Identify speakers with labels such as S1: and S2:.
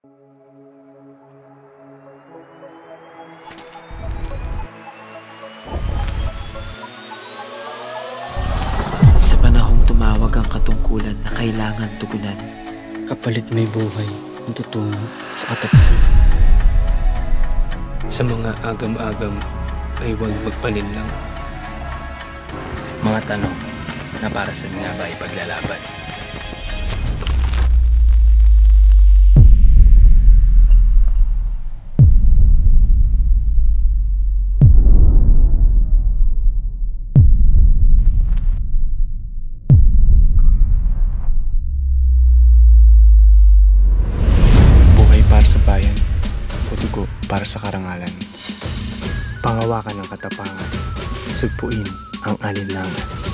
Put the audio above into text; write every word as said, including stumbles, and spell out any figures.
S1: Sa panahong tumawag ang katungkulan na kailangan tugunan,
S2: kapalit may buhay ang tutungo sa katapusan.
S3: Sa mga agam-agam ay huwag magpalinlang.
S4: Mga tanong na para saan nga ba ipaglalaban?
S2: Buhay para sa bayan, o dugo para sa karangalan. Pangawakan ng katapangan, sugpuin ang alinlangan.